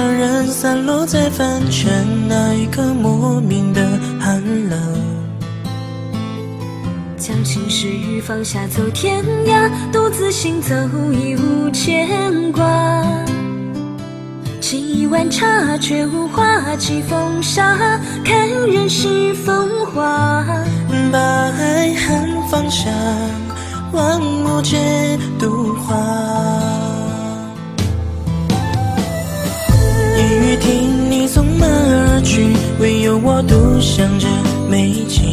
伤人散落在凡尘，那一刻莫名的寒冷。 将心事放下走天涯，独自行走已无牵挂。几碗茶却无话起风沙，看人世风华。 把爱恨放下，万物皆独化。夜雨听你匆忙而去，唯有我独享着美景。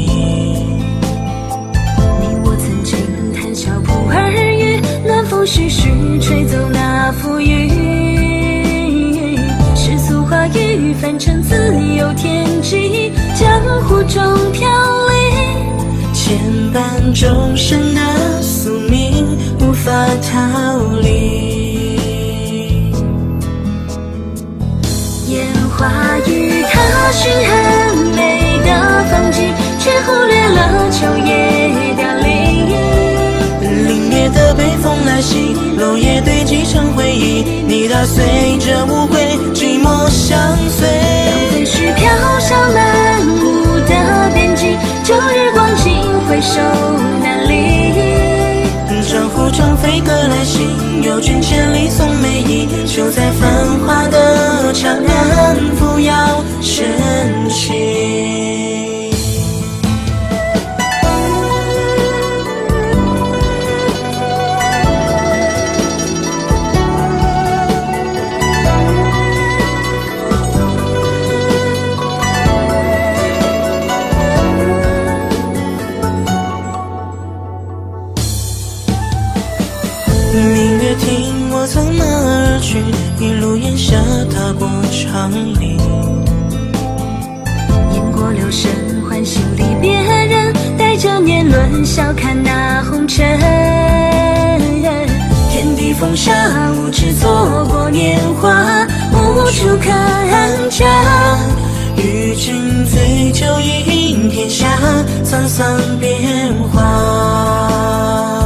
你我曾经谈笑不耳语，暖风徐徐吹走那浮云。世俗话语凡尘自有天机，江湖中飘零。 牵绊众生的宿命，无法逃离。 烟花与他寻很美的风景，却忽略了秋叶凋零。 凛冽的北风来袭，落叶堆积成回忆，你踏碎这无悔，寂寞相随。 当废墟飘向漫无的边际，旧日光景回首难离。 江湖中飞鸽来信，有君千里送美意，就在繁华的长安扶摇升起。明月听我匆忙而去，一路烟霞踏过长林。 雁过留声唤醒离别人，带着年轮笑看那红尘。 天地风沙无知错过年华，无处可安家。与君醉酒饮天下，沧桑变化。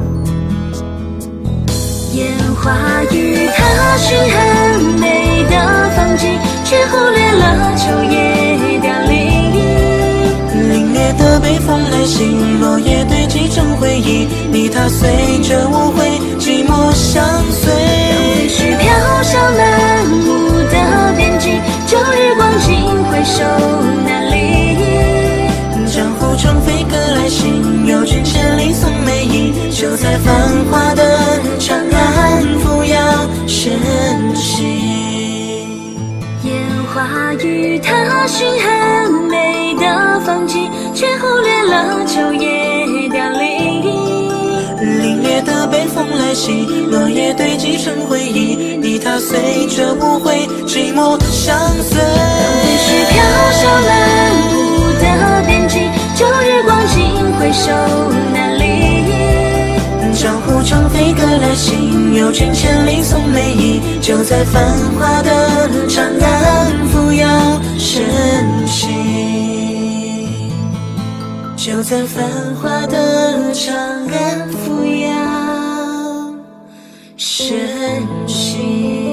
烟花与他寻很美的风景，却忽略了秋叶凋零。 凛冽的北风来袭，落叶堆积成回忆，你踏碎这无悔，寂寞相随。 当废墟飘向漫无的边际，旧日光景回首难离。 江湖中飞鸽来信，有君千里送美意，就在繁华的长安扶摇升起。 烟花与他寻很美的风景，却忽略了秋叶凋零。 凛冽的北风来袭，落叶堆积成回忆，你踏碎这无悔，寂寞相随。 当废墟飘向漫无的边际，旧日光景回首难离。 江湖中飞鸽来信，有君千里送美意，就在繁华的长安扶摇升起。就在繁华的长安扶摇升起。